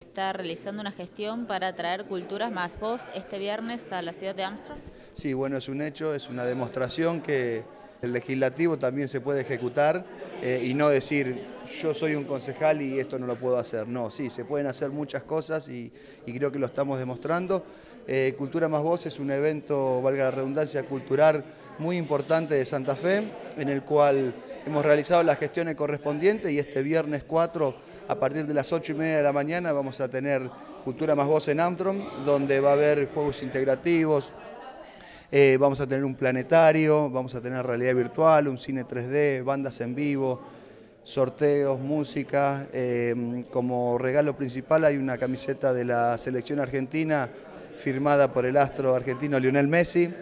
Está realizando una gestión para traer Culturas más Voz este viernes a la ciudad de Armstrong. Sí, bueno, es un hecho, es una demostración que el legislativo también se puede ejecutar y no decir yo soy un concejal y esto no lo puedo hacer. No, sí, se pueden hacer muchas cosas y creo que lo estamos demostrando. Cultura más Voz es un evento, valga la redundancia, cultural muy importante de Santa Fe, en el cual hemos realizado las gestiones correspondientes y este viernes 4, a partir de las 8:30 de la mañana, vamos a tener Cultura más Voz en Armstrong, donde va a haber juegos integrativos. Vamos a tener un planetario, vamos a tener realidad virtual, un cine 3D, bandas en vivo, sorteos, música. Como regalo principal hay una camiseta de la selección argentina firmada por el astro argentino Lionel Messi.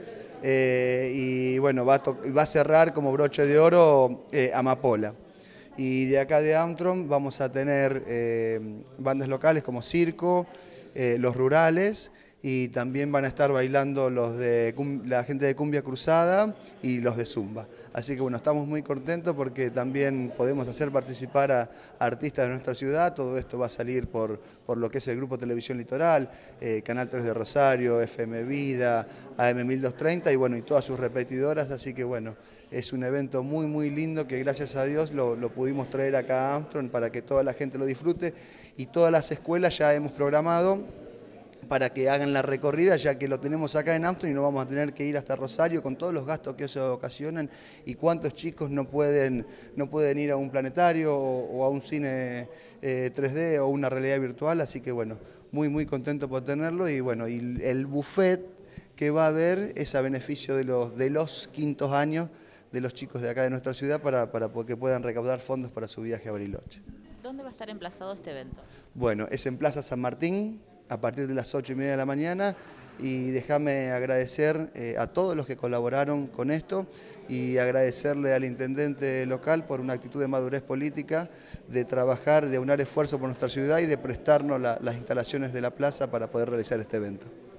Y bueno, va a cerrar como broche de oro Amapola. Y de acá de Armstrong vamos a tener bandas locales como Circo, Los Rurales, y también van a estar bailando la gente de Cumbia Cruzada y los de Zumba. Así que bueno, estamos muy contentos porque también podemos hacer participar a artistas de nuestra ciudad. Todo esto va a salir por lo que es el Grupo Televisión Litoral, Canal 3 de Rosario, FM Vida, AM 1230 y bueno, y todas sus repetidoras. Así que bueno, es un evento muy lindo que gracias a Dios lo pudimos traer acá a Armstrong para que toda la gente lo disfrute, y todas las escuelas ya hemos programado para que hagan la recorrida, ya que lo tenemos acá en Armstrong y no vamos a tener que ir hasta Rosario con todos los gastos que eso ocasionan, y cuántos chicos no pueden ir a un planetario o a un cine 3D o una realidad virtual. Así que bueno, muy contento por tenerlo. Y bueno, y el buffet que va a haber es a beneficio de los quintos años de los chicos de acá de nuestra ciudad para que puedan recaudar fondos para su viaje a Bariloche. ¿Dónde va a estar emplazado este evento? Bueno, es en Plaza San Martín a partir de las 8:30 de la mañana, y déjame agradecer a todos los que colaboraron con esto y agradecerle al intendente local por una actitud de madurez política, de trabajar, de aunar esfuerzo por nuestra ciudad y de prestarnos las instalaciones de la plaza para poder realizar este evento.